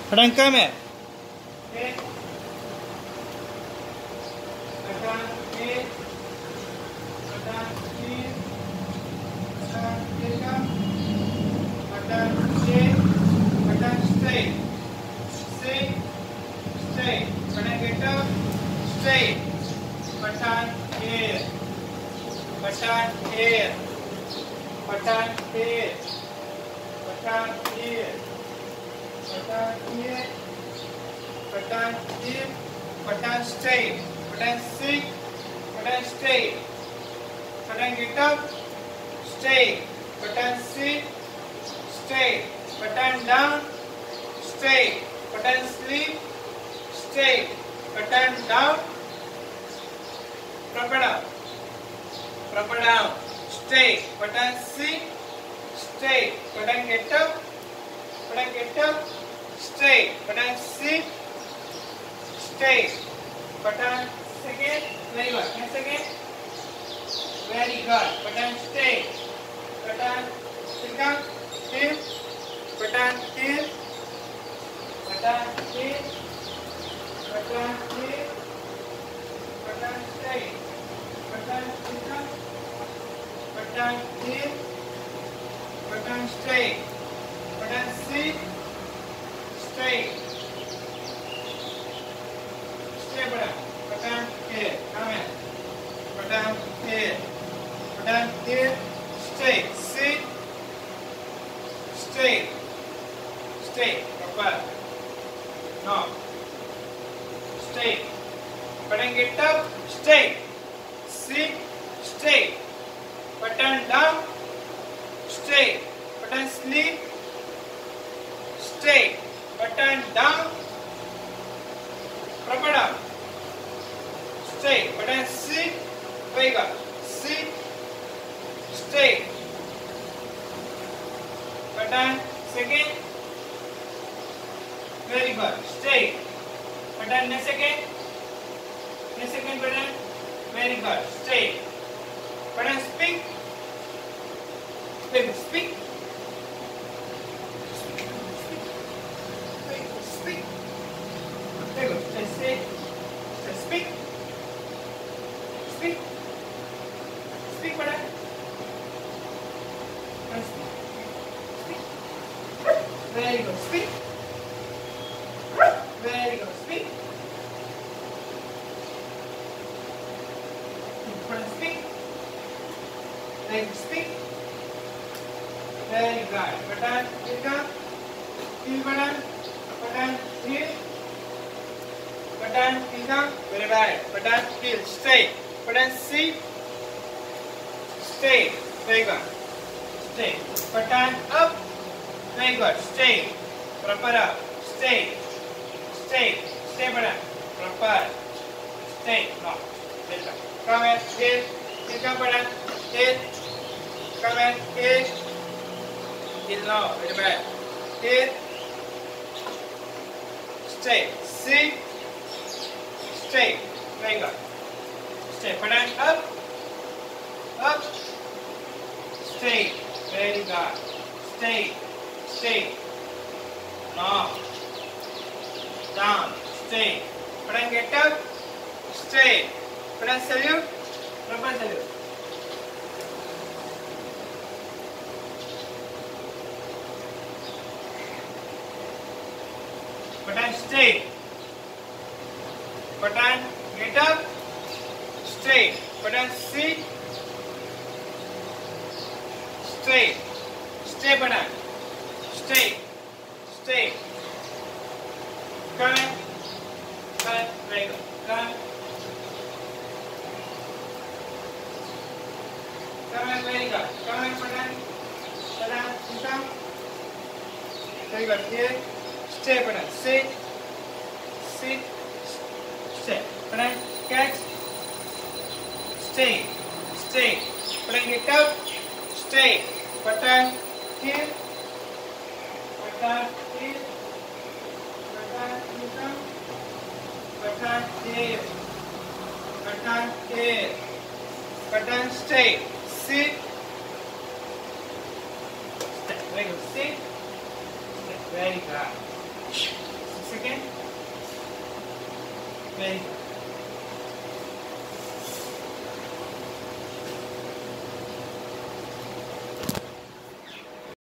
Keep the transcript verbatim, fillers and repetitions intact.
Button come here. Okay. Button here. Button here. Button here come. Button here. Button straight. Straight. Straight. Button get up. Straight. Button here. Button here. Button here. Button here. Button here. Button here. Button straight. Button sit. Button straight. Button get up. Straight. Button sit. Straight. Button down. Straight. Button sleep. Straight. Button down. Proper down. Proper down. Straight. Button sit. Straight. Button get up. Button get up. Straight. Button sit. Straight. Button second. Very good. Next second. Very good. Button straight. Button sit down. Here. Button here. Button here. Button here. Button straight. Button sit down. Button here. Button straight. Button sit. Straight. Straight button. Button here. Come here. Button here. Button here. Straight. Sit. Straight. Straight. Proper. No. Straight. Button get up. Straight. Sit. Straight. Button down. Straight. Button sleep. Straight. Button down. Proper down. Straight. Button sit. Very good. Sit. Straight. Button second. Very good. Straight. Button next second. Next second button. Very good. Straight. Button speak. Very good. Speak. Speak. Very good. Just say. Just speak. Speak. Speak, button. Speak. Speak. Very good. Speak. Very good. Speak. Button speak. Very good. Speak. Very good. Button here come. Heel button. Button heel. Button heel come. Very bad. Button heel. Straight. Button sit. Straight. Very good. Straight. Button up. Very good. Straight. Proper up. Straight. Straight. Straight button. Proper. Straight. No. Very good. Come here. Heel. Heel come button. Heel. Come here. Heel. Heel now. Very bad. Heel. Straight. Sit. Straight. Very good. Straight. Button up. Up. Straight. Very good. Straight. Straight. No. Down. Straight. Button get up. Straight. Button salute. Proper salute. Button straight. Button get up. Straight. Button sit. Straight. Straight button. Straight. Straight. Come. Come. Very good. Come. Come. Very good. Come. Button. Button. Come. Very good. Here. Straight button. Sit. Sit. Straight. Button. Catch. Straight. Straight. Button get up. Straight. Button here. Button here. Button here. Button here. Button here. Button straight. Sit. Step. Very good. Sit. Step. Very good. Very good.